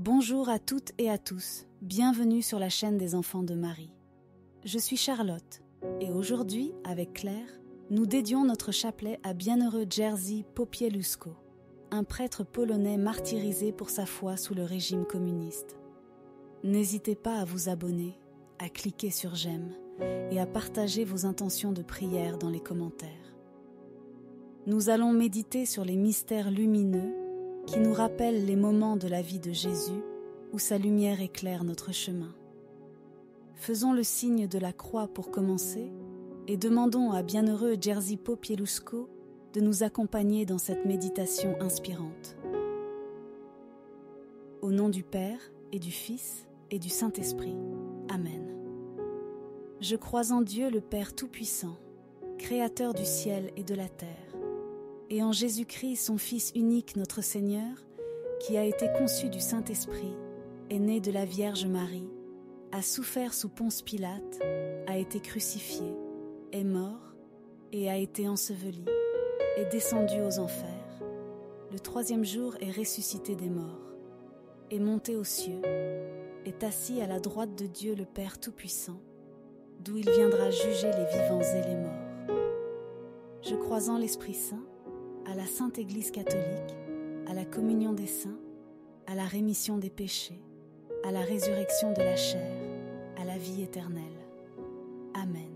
Bonjour à toutes et à tous, bienvenue sur la chaîne des enfants de Marie. Je suis Charlotte et aujourd'hui, avec Claire, nous dédions notre chapelet à bienheureux Jerzy Popieluszko, un prêtre polonais martyrisé pour sa foi sous le régime communiste. N'hésitez pas à vous abonner, à cliquer sur j'aime et à partager vos intentions de prière dans les commentaires. Nous allons méditer sur les mystères lumineux qui nous rappellent les moments de la vie de Jésus où sa lumière éclaire notre chemin. Faisons le signe de la croix pour commencer et demandons à bienheureux Jerzy Popieluszko de nous accompagner dans cette méditation inspirante. Au nom du Père et du Fils et du Saint-Esprit. Amen. Je crois en Dieu le Père Tout-Puissant, Créateur du ciel et de la terre, et en Jésus-Christ, son Fils unique, notre Seigneur, qui a été conçu du Saint-Esprit, est né de la Vierge Marie, a souffert sous Ponce Pilate, a été crucifié, est mort et a été enseveli, est descendu aux enfers, le troisième jour est ressuscité des morts, est monté aux cieux, est assis à la droite de Dieu le Père Tout-Puissant, d'où il viendra juger les vivants et les morts. Je crois en l'Esprit Saint, à la Sainte Église catholique, à la communion des saints, à la rémission des péchés, à la résurrection de la chair, à la vie éternelle. Amen.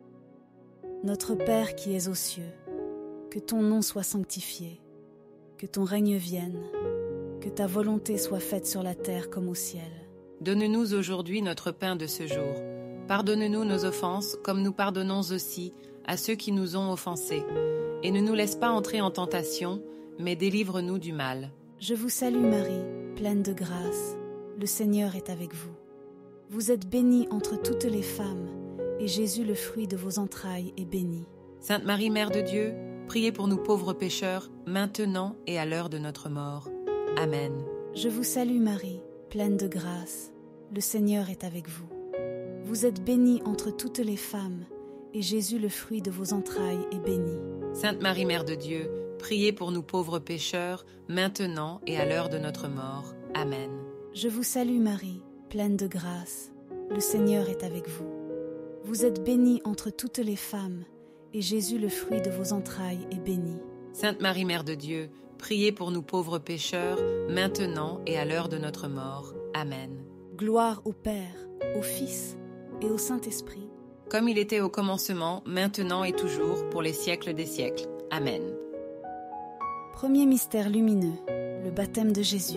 Notre Père qui es aux cieux, que ton nom soit sanctifié, que ton règne vienne, que ta volonté soit faite sur la terre comme au ciel. Donne-nous aujourd'hui notre pain de ce jour. Pardonne-nous nos offenses, comme nous pardonnons aussi à ceux qui nous ont offensés. Et ne nous laisse pas entrer en tentation, mais délivre-nous du mal. Je vous salue Marie, pleine de grâce. Le Seigneur est avec vous. Vous êtes bénie entre toutes les femmes, et Jésus, le fruit de vos entrailles, est béni. Sainte Marie, Mère de Dieu, priez pour nous pauvres pécheurs, maintenant et à l'heure de notre mort. Amen. Je vous salue Marie, pleine de grâce. Le Seigneur est avec vous. Vous êtes bénie entre toutes les femmes, et Jésus, le fruit de vos entrailles, est béni. Sainte Marie, Mère de Dieu, priez pour nous pauvres pécheurs, maintenant et à l'heure de notre mort. Amen. Je vous salue Marie, pleine de grâce. Le Seigneur est avec vous. Vous êtes bénie entre toutes les femmes, et Jésus, le fruit de vos entrailles, est béni. Sainte Marie, Mère de Dieu, priez pour nous pauvres pécheurs, maintenant et à l'heure de notre mort. Amen. Gloire au Père, au Fils et au Saint-Esprit, comme il était au commencement, maintenant et toujours, pour les siècles des siècles. Amen. Premier mystère lumineux, le baptême de Jésus.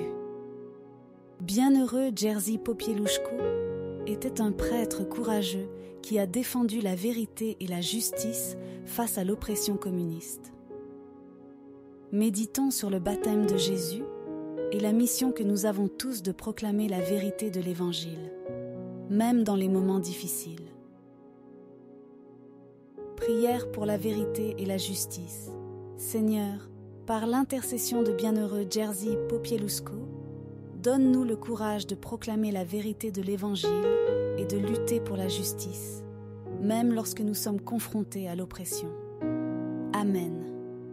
Bienheureux Jerzy Popieluszko était un prêtre courageux qui a défendu la vérité et la justice face à l'oppression communiste. Méditons sur le baptême de Jésus et la mission que nous avons tous de proclamer la vérité de l'Évangile, même dans les moments difficiles. Prière pour la vérité et la justice. Seigneur, par l'intercession de bienheureux Jerzy Popieluszko, donne-nous le courage de proclamer la vérité de l'Évangile et de lutter pour la justice, même lorsque nous sommes confrontés à l'oppression. Amen.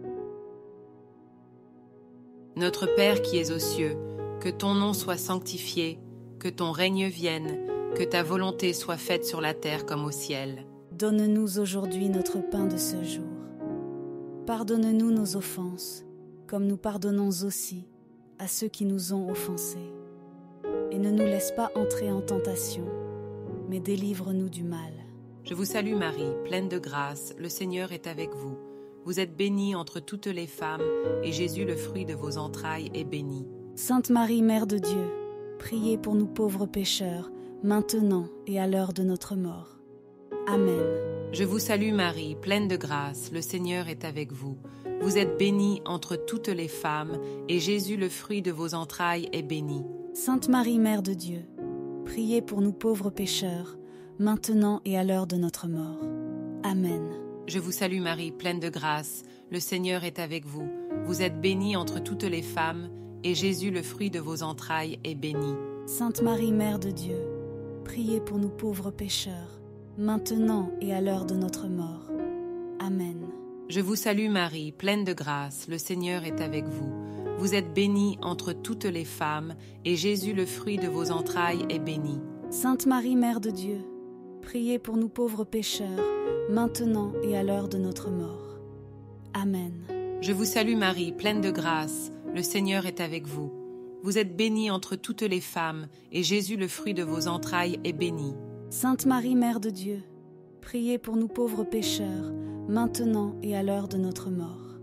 Notre Père qui es aux cieux, que ton nom soit sanctifié, que ton règne vienne, que ta volonté soit faite sur la terre comme au ciel. Donne-nous aujourd'hui notre pain de ce jour. Pardonne-nous nos offenses, comme nous pardonnons aussi à ceux qui nous ont offensés. Et ne nous laisse pas entrer en tentation, mais délivre-nous du mal. Je vous salue Marie, pleine de grâce, le Seigneur est avec vous. Vous êtes bénie entre toutes les femmes, et Jésus, le fruit de vos entrailles, est béni. Sainte Marie, Mère de Dieu, priez pour nous pauvres pécheurs, maintenant et à l'heure de notre mort. Amen. Je vous salue Marie, pleine de grâce, le Seigneur est avec vous. Vous êtes bénie entre toutes les femmes, et Jésus, le fruit de vos entrailles, est béni. Sainte Marie, Mère de Dieu, priez pour nous pauvres pécheurs, maintenant et à l'heure de notre mort. Amen. Je vous salue Marie, pleine de grâce, le Seigneur est avec vous. Vous êtes bénie entre toutes les femmes, et Jésus, le fruit de vos entrailles, est béni. Sainte Marie, Mère de Dieu, priez pour nous pauvres pécheurs, maintenant et à l'heure de notre mort. Amen. Je vous salue Marie, pleine de grâce, le Seigneur est avec vous. Vous êtes bénie entre toutes les femmes, et Jésus, le fruit de vos entrailles, est béni. Sainte Marie, Mère de Dieu, priez pour nous pauvres pécheurs, maintenant et à l'heure de notre mort. Amen. Je vous salue Marie, pleine de grâce, le Seigneur est avec vous. Vous êtes bénie entre toutes les femmes, et Jésus, le fruit de vos entrailles, est béni. Sainte Marie, Mère de Dieu, priez pour nous pauvres pécheurs, maintenant et à l'heure de notre mort.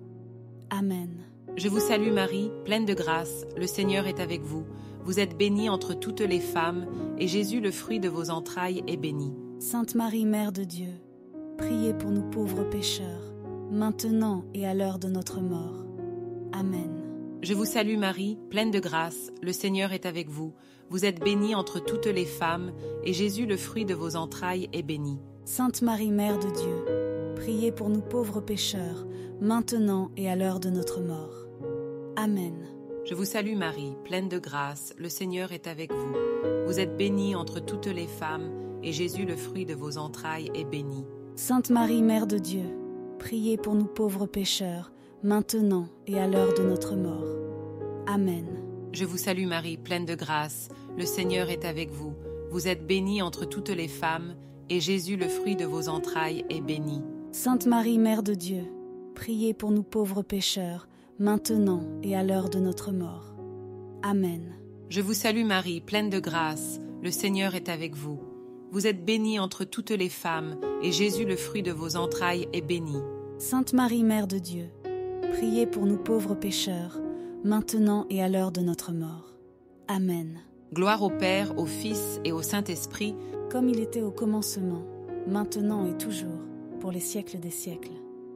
Amen. Je vous salue Marie, pleine de grâce, le Seigneur est avec vous. Vous êtes bénie entre toutes les femmes, et Jésus, le fruit de vos entrailles, est béni. Sainte Marie, Mère de Dieu, priez pour nous pauvres pécheurs, maintenant et à l'heure de notre mort. Amen. Je vous salue Marie, pleine de grâce, le Seigneur est avec vous. Vous êtes bénie entre toutes les femmes, et Jésus, le fruit de vos entrailles, est béni. Sainte Marie, Mère de Dieu, priez pour nous pauvres pécheurs, maintenant et à l'heure de notre mort. Amen. Je vous salue Marie, pleine de grâce, le Seigneur est avec vous. Vous êtes bénie entre toutes les femmes, et Jésus, le fruit de vos entrailles, est béni. Sainte Marie, Mère de Dieu, priez pour nous pauvres pécheurs, maintenant et à l'heure de notre mort. Amen. Je vous salue Marie, pleine de grâce, le Seigneur est avec vous. Vous êtes bénie entre toutes les femmes, et Jésus, le fruit de vos entrailles, est béni. Sainte Marie, Mère de Dieu, priez pour nous pauvres pécheurs, maintenant et à l'heure de notre mort. Amen. Je vous salue Marie, pleine de grâce, le Seigneur est avec vous. Vous êtes bénie entre toutes les femmes, et Jésus, le fruit de vos entrailles, est béni. Sainte Marie, Mère de Dieu, priez pour nous pauvres pécheurs, maintenant et à l'heure de notre mort. Amen. Gloire au Père, au Fils et au Saint-Esprit, comme il était au commencement, maintenant et toujours, pour les siècles des siècles.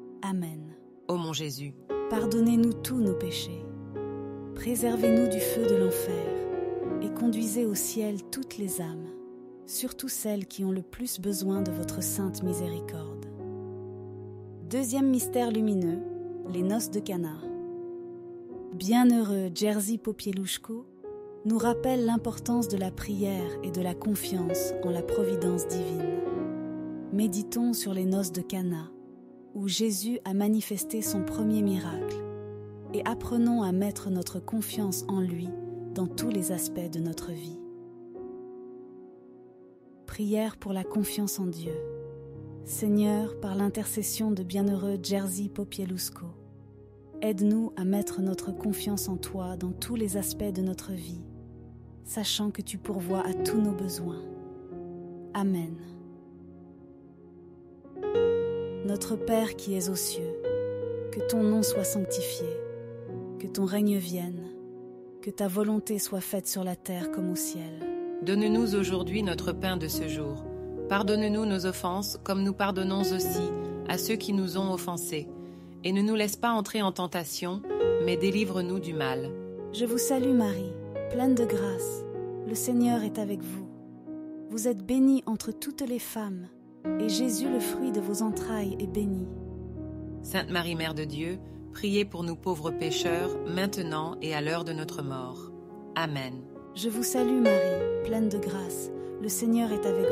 Amen. Ô mon Jésus, pardonnez-nous tous nos péchés, préservez-nous du feu de l'enfer, et conduisez au ciel toutes les âmes, surtout celles qui ont le plus besoin de votre sainte miséricorde. Deuxième mystère lumineux, les noces de Cana. Bienheureux Jerzy Popieluszko nous rappelle l'importance de la prière et de la confiance en la providence divine. Méditons sur les noces de Cana, où Jésus a manifesté son premier miracle, et apprenons à mettre notre confiance en lui dans tous les aspects de notre vie. Prière pour la confiance en Dieu. Seigneur, par l'intercession de bienheureux Jerzy Popieluszko, aide-nous à mettre notre confiance en toi dans tous les aspects de notre vie, sachant que tu pourvois à tous nos besoins. Amen. Notre Père qui es aux cieux, que ton nom soit sanctifié, que ton règne vienne, que ta volonté soit faite sur la terre comme au ciel. Donne-nous aujourd'hui notre pain de ce jour. Pardonne-nous nos offenses, comme nous pardonnons aussi à ceux qui nous ont offensés. Et ne nous laisse pas entrer en tentation, mais délivre-nous du mal. Je vous salue Marie, pleine de grâce. Le Seigneur est avec vous. Vous êtes bénie entre toutes les femmes, et Jésus, le fruit de vos entrailles, est béni. Sainte Marie, Mère de Dieu, priez pour nous pauvres pécheurs, maintenant et à l'heure de notre mort. Amen. Je vous salue Marie, pleine de grâce. Le Seigneur est avec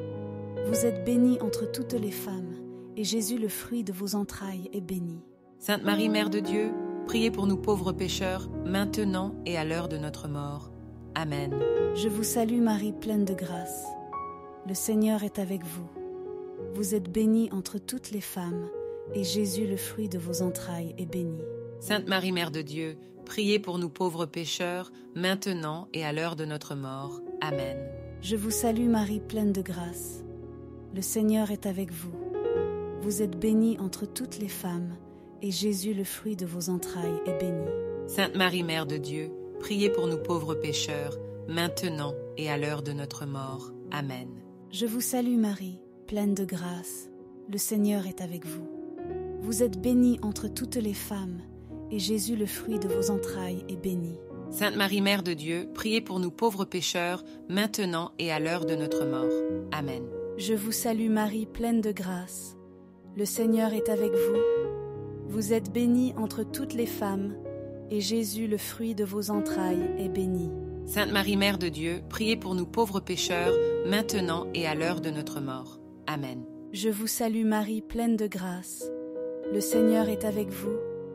vous. Vous êtes bénie entre toutes les femmes, et Jésus, le fruit de vos entrailles, est béni. Sainte Marie, Mère de Dieu, priez pour nous pauvres pécheurs, maintenant et à l'heure de notre mort. Amen. Je vous salue Marie, pleine de grâce. Le Seigneur est avec vous. Vous êtes bénie entre toutes les femmes, et Jésus, le fruit de vos entrailles, est béni. Sainte Marie, Mère de Dieu, priez pour nous pauvres pécheurs, maintenant et à l'heure de notre mort. Amen. Je vous salue Marie, pleine de grâce. Le Seigneur est avec vous. Vous êtes bénie entre toutes les femmes, et Jésus, le fruit de vos entrailles, est béni. Sainte Marie, Mère de Dieu, priez pour nous pauvres pécheurs, maintenant et à l'heure de notre mort. Amen. Je vous salue Marie, pleine de grâce. Le Seigneur est avec vous. Vous êtes bénie entre toutes les femmes, et Jésus, le fruit de vos entrailles, est béni. Sainte Marie, Mère de Dieu, priez pour nous pauvres pécheurs, maintenant et à l'heure de notre mort. Amen. Je vous salue Marie, pleine de grâce. Le Seigneur est avec vous. Vous êtes bénie entre toutes les femmes, et Jésus, le fruit de vos entrailles, est béni. Sainte Marie, Mère de Dieu, priez pour nous pauvres pécheurs, maintenant et à l'heure de notre mort. Amen. Je vous salue Marie, pleine de grâce. Le Seigneur est avec vous.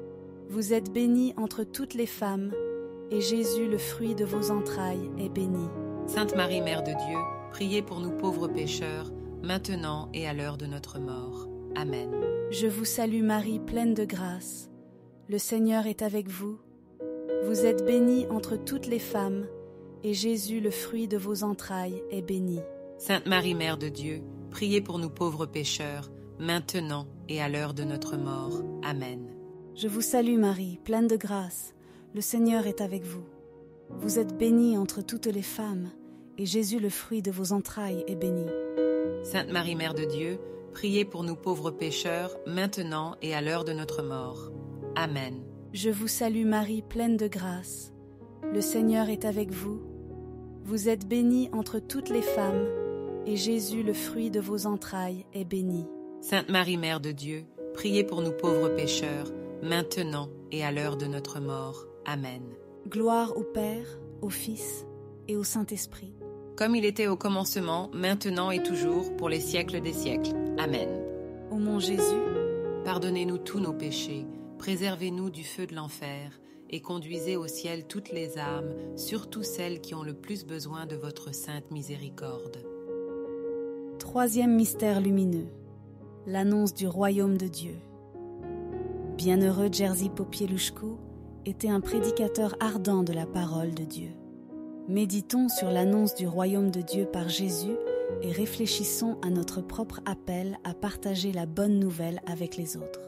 Vous êtes bénie entre toutes les femmes, et Jésus, le fruit de vos entrailles, est béni. Sainte Marie, Mère de Dieu, priez pour nous pauvres pécheurs, maintenant et à l'heure de notre mort. Amen. Je vous salue Marie, pleine de grâce. Le Seigneur est avec vous. Vous êtes bénie entre toutes les femmes, et Jésus, le fruit de vos entrailles, est béni. Sainte Marie, Mère de Dieu, priez pour nous pauvres pécheurs, maintenant et à l'heure de notre mort. Amen. Je vous salue Marie, pleine de grâce. Le Seigneur est avec vous. Vous êtes bénie entre toutes les femmes, et Jésus, le fruit de vos entrailles, est béni. Sainte Marie, Mère de Dieu, priez pour nous pauvres pécheurs, maintenant et à l'heure de notre mort. Amen. Je vous salue Marie, pleine de grâce. Le Seigneur est avec vous. Vous êtes bénie entre toutes les femmes, et Jésus, le fruit de vos entrailles, est béni. Sainte Marie, Mère de Dieu, priez pour nous pauvres pécheurs, maintenant et à l'heure de notre mort. Amen. Gloire au Père, au Fils et au Saint-Esprit. Comme il était au commencement, maintenant et toujours, pour les siècles des siècles. Amen. Ô mon Jésus, pardonnez-nous tous nos péchés, préservez-nous du feu de l'enfer, et conduisez au ciel toutes les âmes, surtout celles qui ont le plus besoin de votre sainte miséricorde. Troisième mystère lumineux, l'annonce du royaume de Dieu. Bienheureux Jerzy Popieluszko était un prédicateur ardent de la parole de Dieu. Méditons sur l'annonce du royaume de Dieu par Jésus et réfléchissons à notre propre appel à partager la bonne nouvelle avec les autres.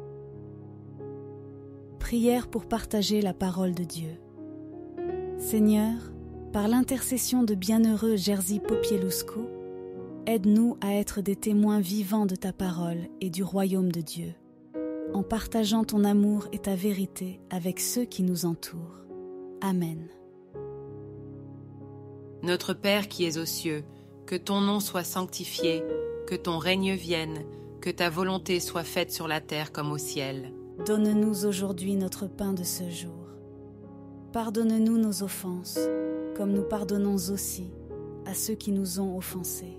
Prière pour partager la parole de Dieu. Seigneur, par l'intercession de bienheureux Jerzy Popieluszko, aide-nous à être des témoins vivants de ta parole et du royaume de Dieu, en partageant ton amour et ta vérité avec ceux qui nous entourent. Amen. Notre Père qui es aux cieux, que ton nom soit sanctifié, que ton règne vienne, que ta volonté soit faite sur la terre comme au ciel. Donne-nous aujourd'hui notre pain de ce jour. Pardonne-nous nos offenses, comme nous pardonnons aussi à ceux qui nous ont offensés.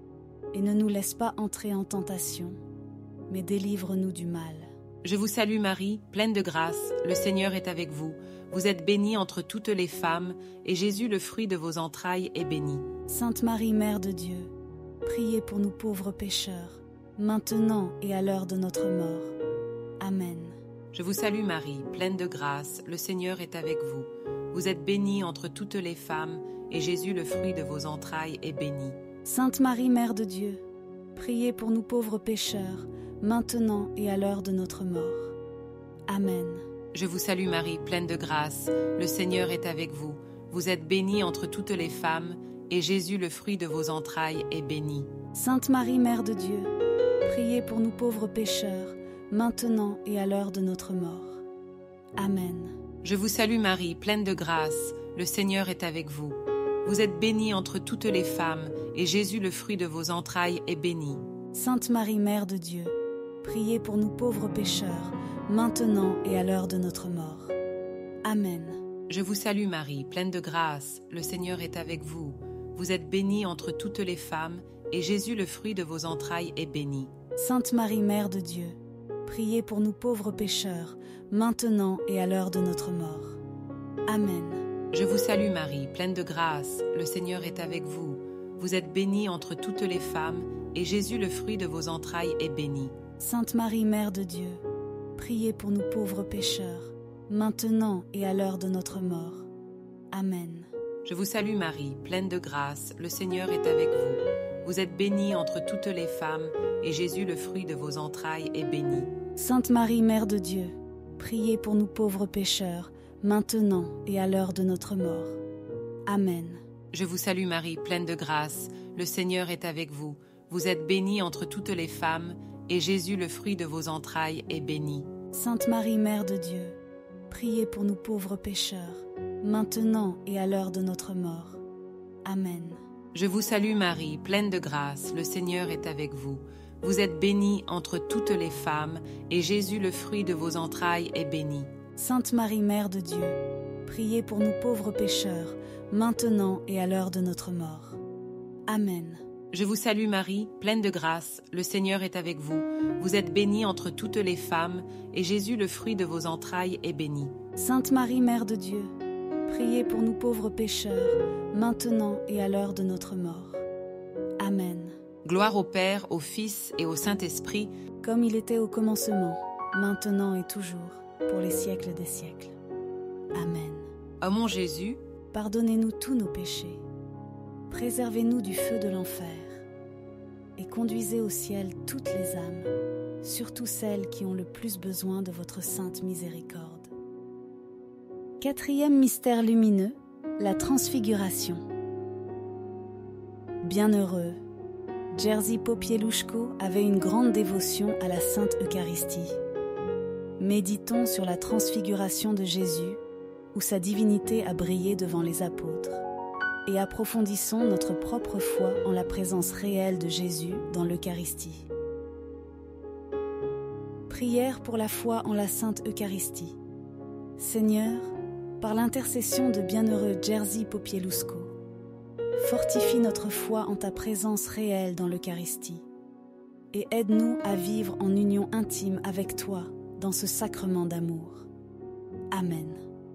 Et ne nous laisse pas entrer en tentation, mais délivre-nous du mal. Je vous salue Marie, pleine de grâce, le Seigneur est avec vous. Vous êtes bénie entre toutes les femmes, et Jésus, le fruit de vos entrailles, est béni. Sainte Marie, Mère de Dieu, priez pour nous pauvres pécheurs, maintenant et à l'heure de notre mort. Amen. Je vous salue Marie, pleine de grâce, le Seigneur est avec vous. Vous êtes bénie entre toutes les femmes, et Jésus, le fruit de vos entrailles, est béni. Sainte Marie, Mère de Dieu, priez pour nous pauvres pécheurs, maintenant et à l'heure de notre mort. Amen. Je vous salue Marie, pleine de grâce, le Seigneur est avec vous. Vous êtes bénie entre toutes les femmes, et Jésus, le fruit de vos entrailles, est béni. Sainte Marie, Mère de Dieu, priez pour nous pauvres pécheurs, maintenant et à l'heure de notre mort. Amen. Je vous salue Marie, pleine de grâce, le Seigneur est avec vous. Vous êtes bénie entre toutes les femmes, et Jésus, le fruit de vos entrailles, est béni. Sainte Marie, Mère de Dieu, priez pour nous pauvres pécheurs, maintenant et à l'heure de notre mort. Amen. Je vous salue Marie, pleine de grâce, le Seigneur est avec vous. Vous êtes bénie entre toutes les femmes, et Jésus, le fruit de vos entrailles, est béni. Sainte Marie, Mère de Dieu, priez pour nous pauvres pécheurs, maintenant et à l'heure de notre mort. Amen. Je vous salue Marie, pleine de grâce, le Seigneur est avec vous. Vous êtes bénie entre toutes les femmes, et Jésus, le fruit de vos entrailles, est béni. Sainte Marie, Mère de Dieu, priez pour nous pauvres pécheurs, maintenant et à l'heure de notre mort. Amen. Je vous salue Marie, pleine de grâce, le Seigneur est avec vous. Vous êtes bénie entre toutes les femmes, et Jésus, le fruit de vos entrailles, est béni. Sainte Marie, Mère de Dieu, priez pour nous pauvres pécheurs, maintenant et à l'heure de notre mort. Amen. Je vous salue Marie, pleine de grâce, le Seigneur est avec vous. Vous êtes bénie entre toutes les femmes, et Jésus, le fruit de vos entrailles, est béni. Sainte Marie, Mère de Dieu, priez pour nous pauvres pécheurs, maintenant et à l'heure de notre mort. Amen. Je vous salue Marie, pleine de grâce, le Seigneur est avec vous. Vous êtes bénie entre toutes les femmes, et Jésus, le fruit de vos entrailles, est béni. Sainte Marie, Mère de Dieu, priez pour nous pauvres pécheurs, maintenant et à l'heure de notre mort. Amen. Je vous salue Marie, pleine de grâce, le Seigneur est avec vous. Vous êtes bénie entre toutes les femmes, et Jésus, le fruit de vos entrailles, est béni. Sainte Marie, Mère de Dieu, priez pour nous pauvres pécheurs, maintenant et à l'heure de notre mort. Amen. Gloire au Père, au Fils et au Saint-Esprit, comme il était au commencement, maintenant et toujours, pour les siècles des siècles. Amen. Ô mon Jésus, pardonnez-nous tous nos péchés, préservez-nous du feu de l'enfer, et conduisez au ciel toutes les âmes, surtout celles qui ont le plus besoin de votre sainte miséricorde. Quatrième mystère lumineux, la transfiguration. Bienheureux, Jerzy Popieluszko avait une grande dévotion à la Sainte Eucharistie. Méditons sur la transfiguration de Jésus, où sa divinité a brillé devant les apôtres, et approfondissons notre propre foi en la présence réelle de Jésus dans l'Eucharistie. Prière pour la foi en la Sainte Eucharistie. Seigneur, par l'intercession de bienheureux Jerzy Popieluszko, fortifie notre foi en ta présence réelle dans l'Eucharistie et aide-nous à vivre en union intime avec toi dans ce sacrement d'amour. Amen.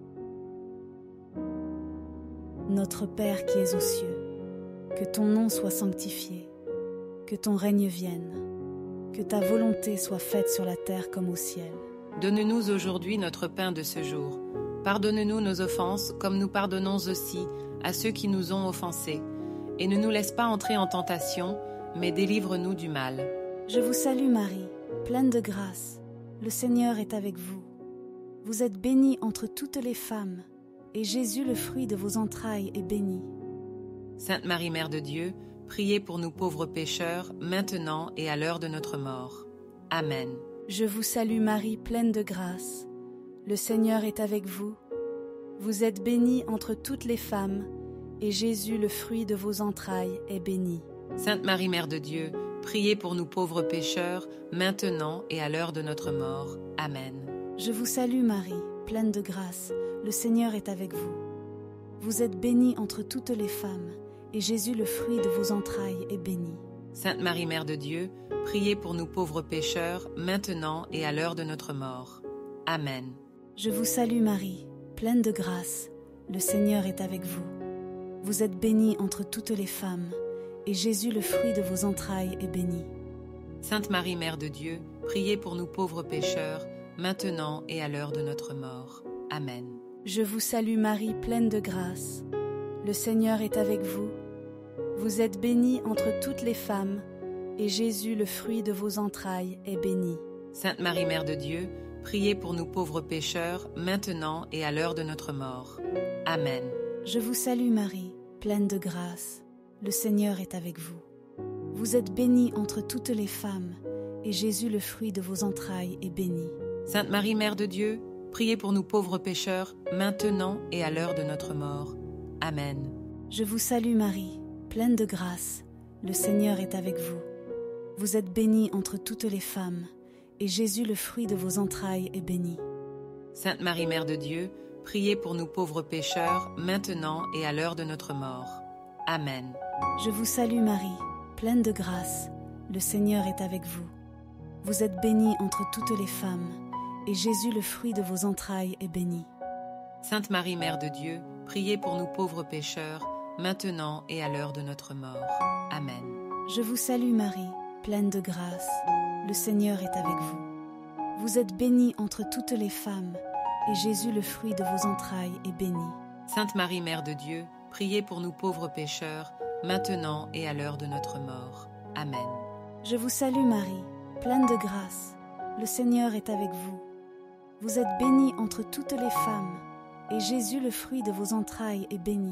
Notre Père qui es aux cieux, que ton nom soit sanctifié, que ton règne vienne, que ta volonté soit faite sur la terre comme au ciel. Donne-nous aujourd'hui notre pain de ce jour. Pardonne-nous nos offenses comme nous pardonnons aussi à ceux qui nous ont offensés. Et ne nous laisse pas entrer en tentation, mais délivre-nous du mal. Je vous salue Marie, pleine de grâce. Le Seigneur est avec vous. Vous êtes bénie entre toutes les femmes, et Jésus, le fruit de vos entrailles, est béni. Sainte Marie, Mère de Dieu, priez pour nous pauvres pécheurs, maintenant et à l'heure de notre mort. Amen. Je vous salue Marie, pleine de grâce. Le Seigneur est avec vous. Vous êtes bénie entre toutes les femmes, et Jésus, le fruit de vos entrailles, est béni. Sainte Marie, Mère de Dieu, priez pour nous pauvres pécheurs, maintenant et à l'heure de notre mort. Amen. Je vous salue Marie, pleine de grâce. Le Seigneur est avec vous. Vous êtes bénie entre toutes les femmes, et Jésus, le fruit de vos entrailles, est béni. Sainte Marie, Mère de Dieu, priez pour nous pauvres pécheurs, maintenant et à l'heure de notre mort. Amen. Je vous salue Marie, pleine de grâce. Le Seigneur est avec vous. Vous êtes bénie entre toutes les femmes, et Jésus, le fruit de vos entrailles, est béni. Sainte Marie, Mère de Dieu, priez pour nous pauvres pécheurs, maintenant et à l'heure de notre mort. Amen. Je vous salue Marie, pleine de grâce. Le Seigneur est avec vous. Vous êtes bénie entre toutes les femmes, et Jésus, le fruit de vos entrailles, est béni. Sainte Marie, Mère de Dieu, priez pour nous pauvres pécheurs, maintenant et à l'heure de notre mort. Amen. Je vous salue Marie, pleine de grâce. Le Seigneur est avec vous. Vous êtes bénie entre toutes les femmes, et Jésus, le fruit de vos entrailles, est béni. Sainte Marie, Mère de Dieu, priez pour nous pauvres pécheurs, maintenant et à l'heure de notre mort. Amen. Je vous salue Marie, pleine de grâce. Le Seigneur est avec vous. Vous êtes bénie entre toutes les femmes, et Jésus, le fruit de vos entrailles, est béni. Sainte Marie, Mère de Dieu, priez pour nous pauvres pécheurs, maintenant et à l'heure de notre mort. Amen. Je vous salue Marie, pleine de grâce. Le Seigneur est avec vous. Vous êtes bénie entre toutes les femmes, et Jésus, le fruit de vos entrailles, est béni. Sainte Marie, Mère de Dieu, priez pour nous pauvres pécheurs, maintenant et à l'heure de notre mort. Amen. Je vous salue Marie, pleine de grâce. Le Seigneur est avec vous. Vous êtes bénie entre toutes les femmes, et Jésus, le fruit de vos entrailles, est béni. Sainte Marie, Mère de Dieu, priez pour nous pauvres pécheurs, maintenant et à l'heure de notre mort. Amen. Je vous salue Marie, pleine de grâce. Le Seigneur est avec vous. Vous êtes bénie entre toutes les femmes, et Jésus, le fruit de vos entrailles, est béni.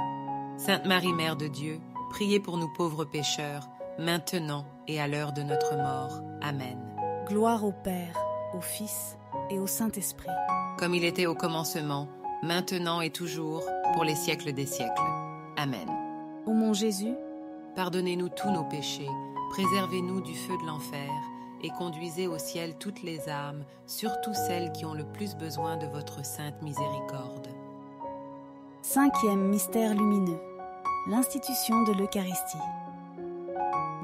Sainte Marie, Mère de Dieu, priez pour nous pauvres pécheurs, maintenant et à l'heure de notre mort. Amen. Gloire au Père, au Fils et au Saint-Esprit. Comme il était au commencement, maintenant et toujours, pour les siècles des siècles. Amen. Ô mon Jésus, pardonnez-nous tous nos péchés, préservez-nous du feu de l'enfer, et conduisez au ciel toutes les âmes, surtout celles qui ont le plus besoin de votre sainte miséricorde. Cinquième mystère lumineux, l'institution de l'Eucharistie.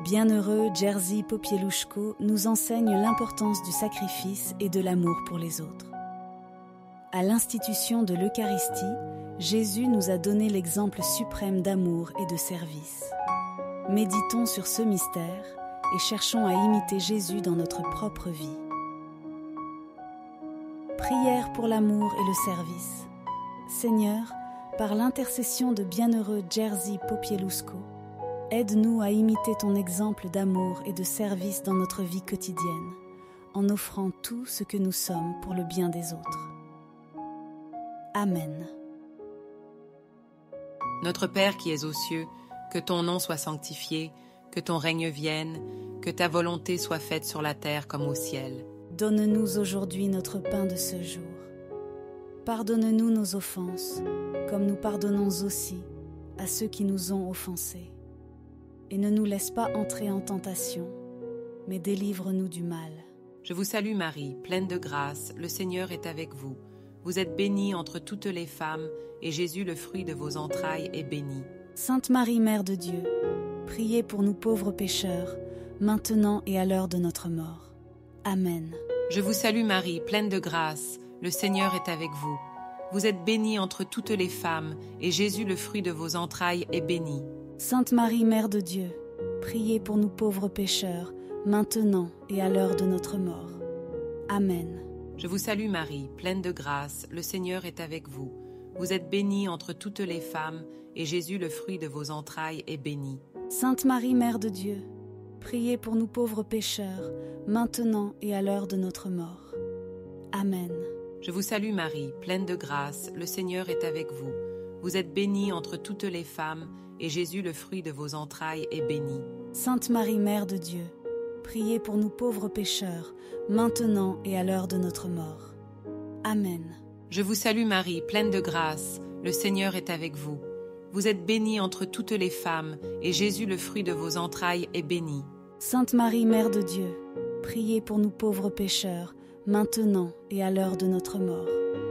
bienheureux Jerzy Popieluszko nous enseigne l'importance du sacrifice et de l'amour pour les autres. À l'institution de l'Eucharistie, Jésus nous a donné l'exemple suprême d'amour et de service. Méditons sur ce mystère et cherchons à imiter Jésus dans notre propre vie. Prière pour l'amour et le service. Seigneur, par l'intercession de bienheureux Jerzy Popieluszko, aide-nous à imiter ton exemple d'amour et de service dans notre vie quotidienne, en offrant tout ce que nous sommes pour le bien des autres. Amen. Notre Père qui es aux cieux, que ton nom soit sanctifié, que ton règne vienne, que ta volonté soit faite sur la terre comme au ciel. Donne-nous aujourd'hui notre pain de ce jour. Pardonne-nous nos offenses, comme nous pardonnons aussi à ceux qui nous ont offensés. Et ne nous laisse pas entrer en tentation, mais délivre-nous du mal. Je vous salue Marie, pleine de grâce, le Seigneur est avec vous. Vous êtes bénie entre toutes les femmes, et Jésus, le fruit de vos entrailles, est béni. Sainte Marie, Mère de Dieu, priez pour nous pauvres pécheurs, maintenant et à l'heure de notre mort. Amen. Je vous salue Marie, pleine de grâce, le Seigneur est avec vous. Vous êtes bénie entre toutes les femmes, et Jésus, le fruit de vos entrailles, est béni. Sainte Marie, Mère de Dieu, priez pour nous pauvres pécheurs, maintenant et à l'heure de notre mort. Amen. Je vous salue Marie, pleine de grâce, le Seigneur est avec vous. Vous êtes bénie entre toutes les femmes, et Jésus, le fruit de vos entrailles, est béni. Sainte Marie, Mère de Dieu, priez pour nous pauvres pécheurs, maintenant et à l'heure de notre mort. Amen. Je vous salue Marie, pleine de grâce, le Seigneur est avec vous. Vous êtes bénie entre toutes les femmes, et Jésus, le fruit de vos entrailles, est béni. Sainte Marie, Mère de Dieu, priez pour nous pauvres pécheurs, maintenant et à l'heure de notre mort. Amen. Je vous salue Marie, pleine de grâce, le Seigneur est avec vous. Vous êtes bénie entre toutes les femmes, et Jésus, le fruit de vos entrailles, est béni. Sainte Marie, Mère de Dieu, priez pour nous pauvres pécheurs, maintenant et à l'heure de notre mort.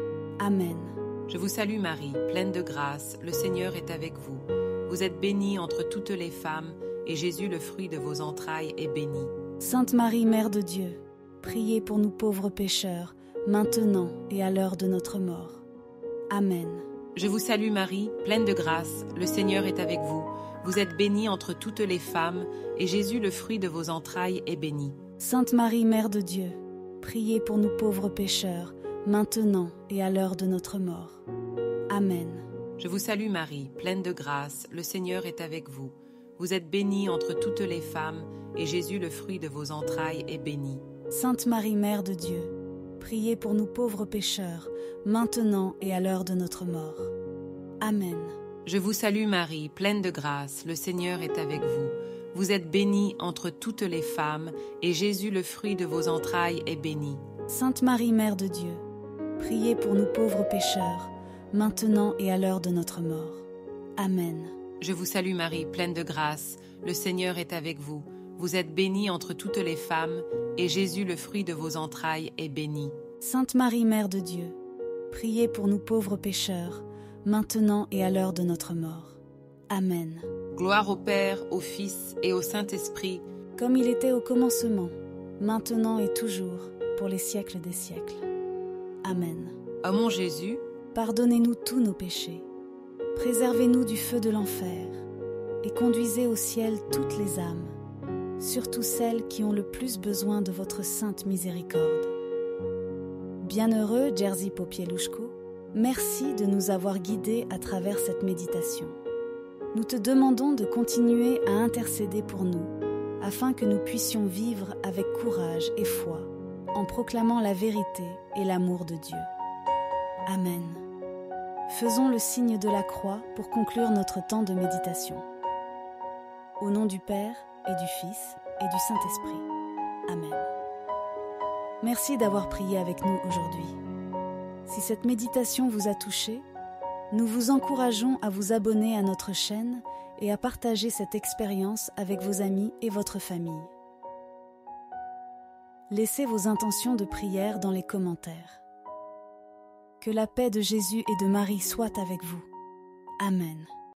Amen. Je vous salue Marie, pleine de grâce, le Seigneur est avec vous. Vous êtes bénie entre toutes les femmes, et Jésus, le fruit de vos entrailles, est béni. Sainte Marie, Mère de Dieu, priez pour nous pauvres pécheurs, maintenant et à l'heure de notre mort. Amen. Je vous salue Marie, pleine de grâce, le Seigneur est avec vous. Vous êtes bénie entre toutes les femmes, et Jésus, le fruit de vos entrailles, est béni. Sainte Marie, Mère de Dieu, priez pour nous pauvres pécheurs, maintenant et à l'heure de notre mort. Amen. Je vous salue Marie, pleine de grâce, le Seigneur est avec vous. Vous êtes bénie entre toutes les femmes, et Jésus, le fruit de vos entrailles, est béni. Sainte Marie, Mère de Dieu, priez pour nous pauvres pécheurs, maintenant et à l'heure de notre mort. Amen. Je vous salue Marie, pleine de grâce, le Seigneur est avec vous. Vous êtes bénie entre toutes les femmes, et Jésus, le fruit de vos entrailles, est béni. Sainte Marie, Mère de Dieu, priez pour nous pauvres pécheurs, maintenant et à l'heure de notre mort. Amen. Je vous salue Marie, pleine de grâce, le Seigneur est avec vous. Vous êtes bénie entre toutes les femmes, et Jésus, le fruit de vos entrailles, est béni. Sainte Marie, Mère de Dieu, priez pour nous pauvres pécheurs, maintenant et à l'heure de notre mort. Amen. Gloire au Père, au Fils et au Saint-Esprit, comme il était au commencement, maintenant et toujours, pour les siècles des siècles. Amen. Ô mon Jésus, pardonnez-nous tous nos péchés, préservez-nous du feu de l'enfer, et conduisez au ciel toutes les âmes, surtout celles qui ont le plus besoin de votre sainte miséricorde. Bienheureux Jerzy Popieluszko, merci de nous avoir guidés à travers cette méditation. Nous te demandons de continuer à intercéder pour nous, afin que nous puissions vivre avec courage et foi, en proclamant la vérité et l'amour de Dieu. Amen. Faisons le signe de la croix pour conclure notre temps de méditation. Au nom du Père et du Fils et du Saint-Esprit. Amen. Merci d'avoir prié avec nous aujourd'hui. Si cette méditation vous a touché, nous vous encourageons à vous abonner à notre chaîne et à partager cette expérience avec vos amis et votre famille. Laissez vos intentions de prière dans les commentaires. Que la paix de Jésus et de Marie soit avec vous. Amen.